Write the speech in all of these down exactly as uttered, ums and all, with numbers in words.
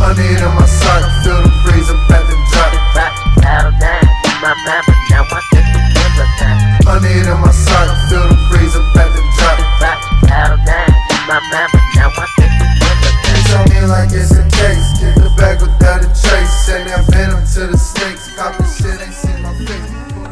Honey in my sock, feel the breeze, I'm about to drop. Honey in my sock, feel the breeze, I'm about to drop. They tell me like it's a case, get the bag without a trace. Send that venom to the snakes, cop the shit, ain't seen my face.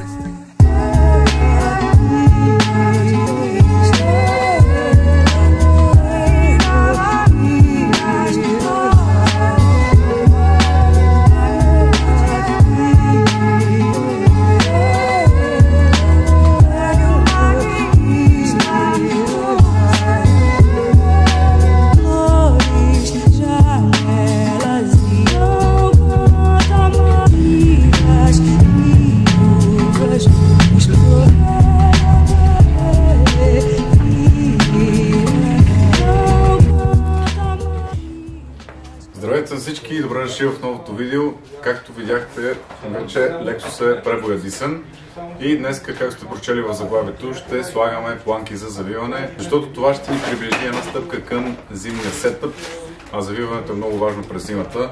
Здравейте на всички и добре дошли в новото видео. Както видяхте, вече Lexus е пребоядисан и днес, както сте прочели в заглавието, ще слагаме планки за завиване, защото това ще ни приближи една стъпка към зимния сетъп, а завиването е много важно през зимата.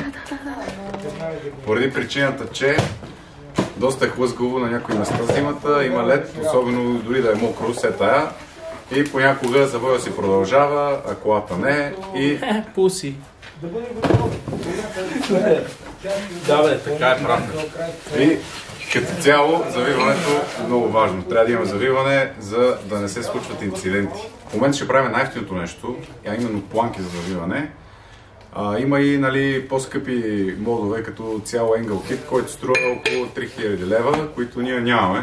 Поради причината, че доста е хлъзгаво на някои места зимата, има лед, особено дори да е мокро, се тая. И понякога завоя си продължава, а колата не и... Пуси. Да бе, така е правда. И като цяло завиването е много важно. Трябва да имаме завиване, за да не се случват инциденти. В момента ще правим най-евтиното нещо, а именно планки за завиване. А, има и нали, по-скъпи модове, като цяло Angle Kit, който струва около три хиляди лева, които ние нямаме.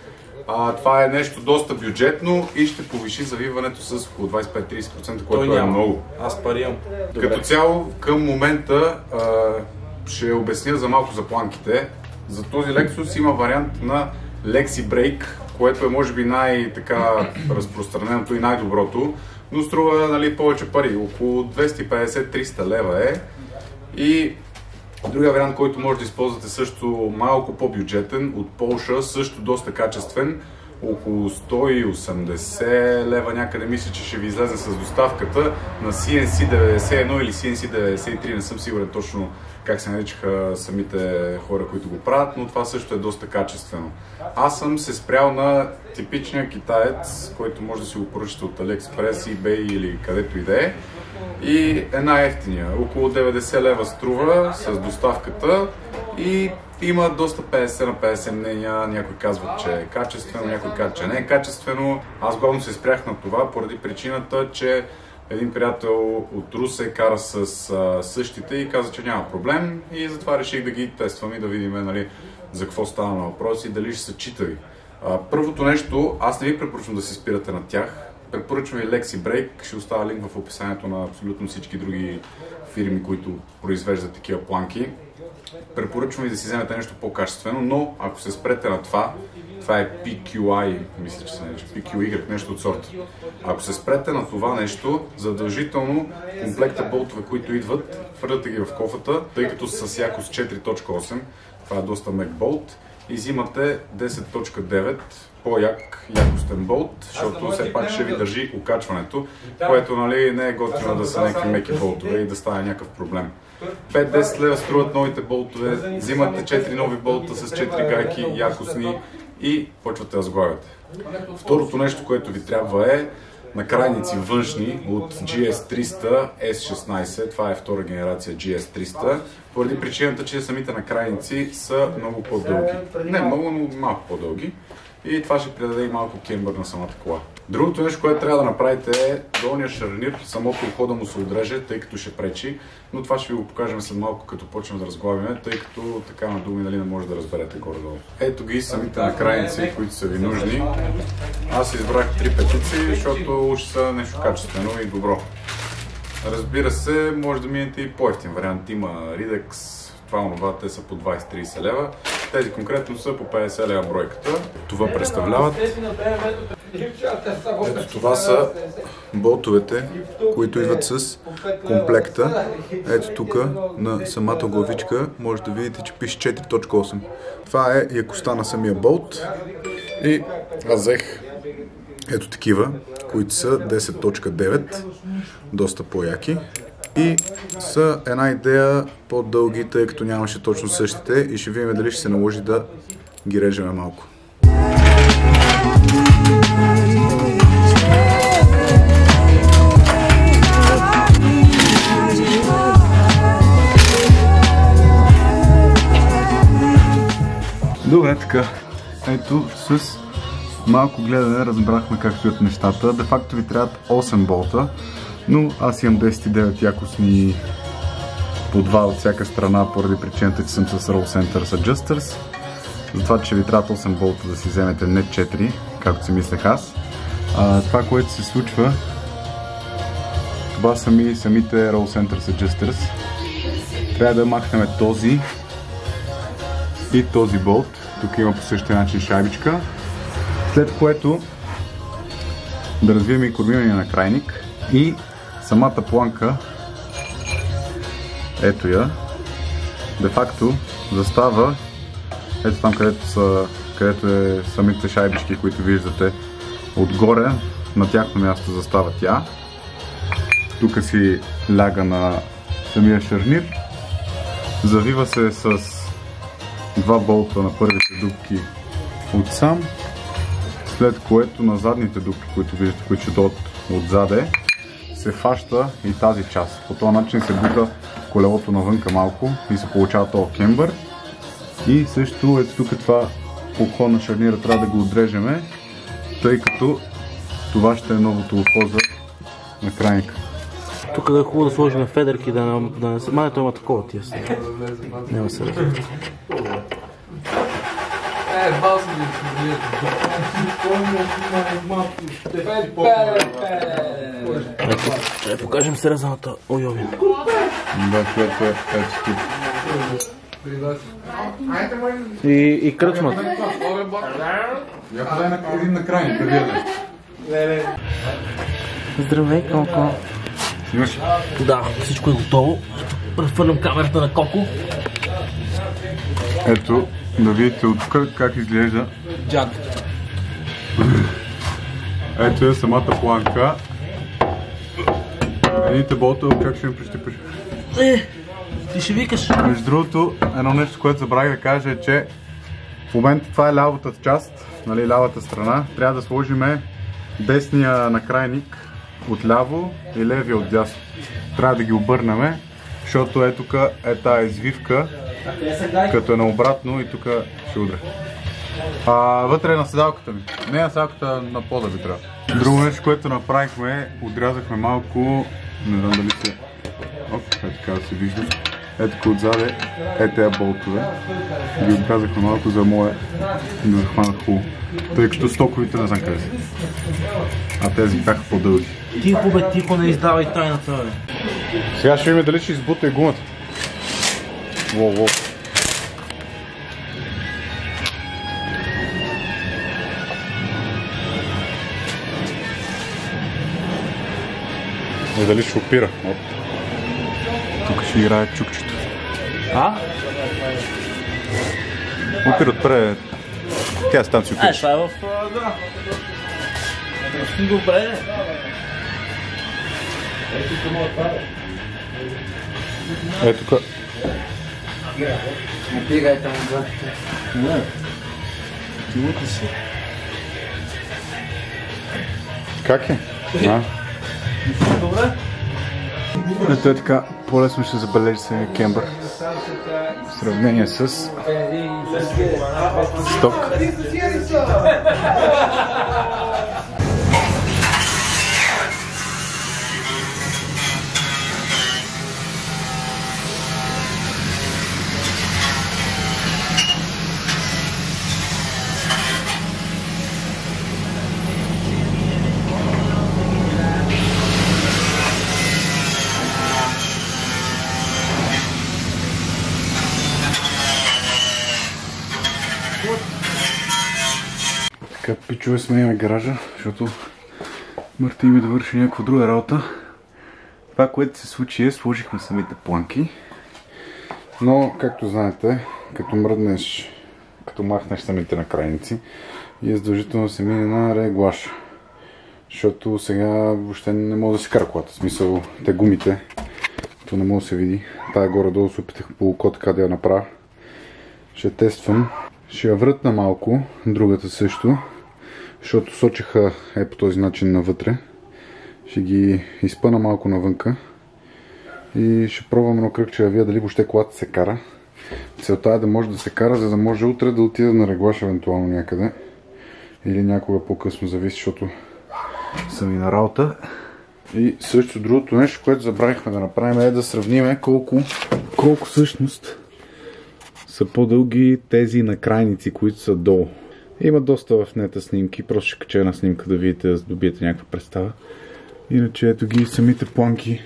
А, това е нещо доста бюджетно и ще повиши завиването с около двадесет и пет до тридесет процента, което е много. Аз парирам. Като цяло, към момента а, ще обясня за малко за планките. За този Lexus има вариант на Lexi Brake, което е може би най-така разпространеното и най-доброто, но струва нали, повече пари, около двеста и петдесет до триста лева е. И другия вариант, който може да използвате също малко по-бюджетен, от Полша, също доста качествен, около сто и осемдесет лева някъде, мисля, че ще ви излезе с доставката на Си Ен Си деветдесет и едно или Си Ен Си деветдесет и три, не съм сигурен точно как се наричаха самите хора, които го правят, но това също е доста качествено. Аз съм се спрял на типичния китаец, който може да си го поръчате от AliExpress, eBay или където и да е. И е най-евтиния. Около деветдесет лева струва с доставката и има доста петдесет на петдесет мнения. Някой казват, че е качествено, някой казват, че не е качествено. Аз главно се спрях на това поради причината, че един приятел от Русе кара с а, същите и каза, че няма проблем и затова реших да ги тествам и да видим нали, за какво става на въпрос и дали ще са читави. А, първото нещо, аз не ви препоръчвам да се спирате на тях. Препоръчвам и Lexi Brake, ще оставя линк в описанието на абсолютно всички други фирми, които произвеждат такива планки. Препоръчвам и да си вземете нещо по-качествено, но ако се спрете на това, това е Пи Кю Ай, мисля, че се нарича Пи Кю Уай, нещо от сорта. Ако се спрете на това нещо, задължително комплекта болтове, които идват, хвърляте ги в кофата, тъй като са с якост четири точка осем, това е доста мек болт, и взимате десет точка девет, по-як якостен болт, защото все пак ще ви държи окачването, което нали, не е готино да са някакви меки болтове и да стане някакъв проблем. пет до десет лева струват новите болтове, взимате четири нови болта с четири гайки якостни и почвате да сглавяте. Второто нещо, което ви трябва е накрайници външни от Джи Ес триста Ес шестнадесет, това е втора генерация Джи Ес триста, поради причината, че самите накрайници са много по-дълги. Не много, но малко по-дълги. И това ще придаде и малко кембър на самата кола. Другото нещо, което трябва да направите е долния шарнир, самото ухо да му се отреже, тъй като ще пречи, но това ще ви го покажем след малко, като почнем да разглавяме, тъй като така на думи нали, не може да разберете горе-долу. Ето ги самите накрайници, които са ви нужни. Аз избрах три петици, защото уж са нещо качествено и добро. Разбира се, може да минете и по-евтин вариант. Има Ridex, това онова, те са по двадесет до тридесет лева. Тези конкретно са по петдесет лева бройката. Това представляват. Ето това са болтовете, които идват с комплекта. Ето тук на самата главичка може да видите, че пише четири точка осем. Това е якостта на самия болт. И аз взех ето такива, които са десет точка девет, доста по-яки. и са една идея по-дълги, тъй като нямаше точно същите и ще видим дали ще се наложи да ги режеме малко. Добре, така. Ето, с малко гледане разбрахме как стоят нещата. Де факто ви трябват осем болта, но аз имам десет и девет якостни по два от всяка страна, поради причината, че съм с Roll Centers Adjusters. Затова, че ви трябват осем болта да си вземете, не четири, както си мислех аз. А, това, което се случва, това са ми самите Roll Centers Adjusters. Трябва да махнем този и този болт. Тук има по същия начин шайбичка. След което да развием и кормирания на крайник и самата планка, ето я, де факто застава, ето там където са, където е самите шайбички, които виждате отгоре, на тяхно място застава тя. Тук си ляга на самия шарнир, завива се с два болта на първите дупки отсам, след което на задните дупки, които виждате, които ще дойдат отзаде, се фаща и тази част. По този начин се бута колелото навънка малко и се получава този кембър. И също ето тук това ухо на шарнира трябва да го отрежеме, тъй като това ще е новото ухо за на крайника. Тук е хубаво да сложим федерки, да не, да не се... Мането има такова тия. Няма се разбира. Е, бал си Ще покажем срезаната ойови. Да, което е ето тук. И, и кръчмата. Я подай на един на крайника, вие да. Здравей, Коко. Снимаш? Да, всичко е готово. Прехвърлям камерата на Коко. Ето, да видите от тук как изглежда. Джад. Ето е самата планка. Едните болта, как ще ми прищипаш? Е, ти ще викаш. Между другото, едно нещо, което забравих да кажа е, че в момента това е лявата част, нали, лявата страна. Трябва да сложим десния накрайник отляво и левия отдясно. Трябва да ги обърнем, защото е тук е тая извивка, като е наобратно и тук ще удря. А, вътре е на седалката ми. Не на седалката, на пода ви трябва. Друго нещо, което направихме, отрязахме малко, не знам дали се... Оп, е така да се вижда. Ето тук отзаде, е тези болтове. Ги отрязахме малко за мое да захванат хубаво. Тъй като стоковите не знам къде са. А тези бяха по-дълги. Тихо бе, тихо, не издавай тайната бе. Сега ще видим дали ще избута и гумата. Воу, воу. И дали ще опира. Оп. Тук ще играе чукчето. А? Опира отпред. Тя стан си опираш. Е, това е в... да. Добре. Е, тук. Не пигай там отзад. Не. Ти лука си. Как е? А? Добре. Ето е така, по-лесно ще забележи се кембър в сравнение с сток. Така, пичове, сменяме гаража, защото Марти ми да върши някаква друга работа. Това, което се случи е, сложихме самите планки. Но, както знаете, като мръднеш, като махнеш самите накрайници, и е задължително да се мине на реглаж. Защото сега въобще не мога да си кара колата. В смисъл, те гумите То не може да се види. Тая горе-долу се опитах полуко така да я направя. Ще тествам. Ще я вратна малко, другата също, защото сочеха е по този начин навътре. Ще ги изпъна малко навънка и ще пробвам едно кръгче да видя дали въобще колата се кара. Целта е да може да се кара, за да може утре да отида на реглаж евентуално някъде. Или някога по-късно, зависи, защото съм и на работа. И също другото нещо, което забравихме да направим, е да сравним колко, колко всъщност са по-дълги тези накрайници, които са долу. Има доста в нета снимки, просто ще кача една снимка да видите, да добиете някаква представа. Иначе ето ги самите планки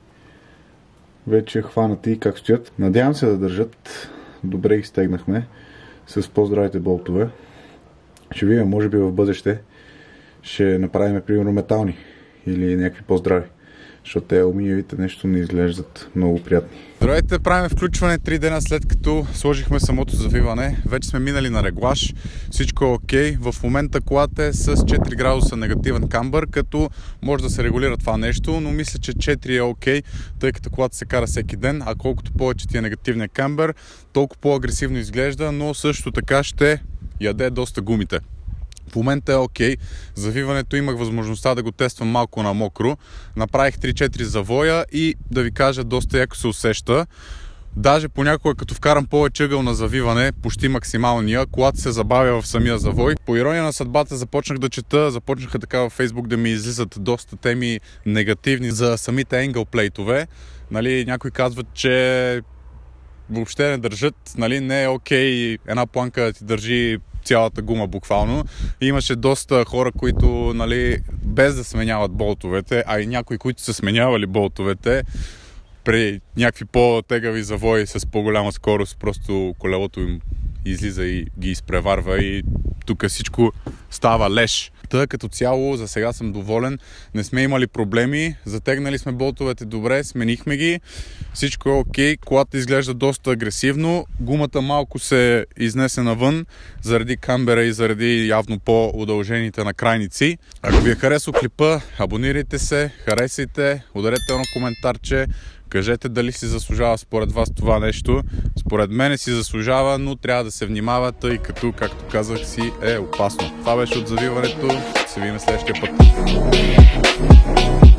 вече хванати и как стоят. Надявам се да държат. Добре ги стегнахме с по-здравите болтове. Ще видим, може би в бъдеще ще направим примерно метални или някакви по-здрави. Защото те алуминиевите нещо не изглеждат много приятни. Здравейте, правим включване три дена след като сложихме самото завиване. Вече сме минали на реглаж. Всичко е окей. В момента колата е с четири градуса негативен камбър, като може да се регулира това нещо, но мисля, че четири е окей, тъй като колата се кара всеки ден, а колкото повече ти е негативният камбър, толкова по-агресивно изглежда, но също така ще яде доста гумите. В момента е окей. Завиването имах възможността да го тествам малко на мокро. Направих три-четири завоя и да ви кажа, доста яко се усеща. Даже понякога като вкарам повече ъгъл на завиване, почти максималния, колата се забавя в самия завой. По ирония на съдбата започнах да чета, започнаха така във Facebook да ми излизат доста теми негативни за самите енгъл плейтове. Нали, някои казват, че въобще не държат, нали, не е окей една планка да ти държи цялата гума буквално. И имаше доста хора, които, нали, без да сменяват болтовете, а и някои, които са сменявали болтовете при някакви по-тегави завои с по-голяма скорост, просто колелото им излиза и ги изпреварва и тук всичко става леш. Та като цяло за сега съм доволен, не сме имали проблеми, затегнали сме болтовете добре, сменихме ги, всичко е окей, колата изглежда доста агресивно, гумата малко се изнесе навън заради камбера и заради явно по-удължените накрайници. Ако ви е харесал клипа, абонирайте се, харесайте, ударете едно коментарче, кажете дали си заслужава според вас това нещо. Според мен си заслужава, но трябва да се внимава, тъй като, както казах, си е опасно. Това беше от завиването. Се видим следващия път.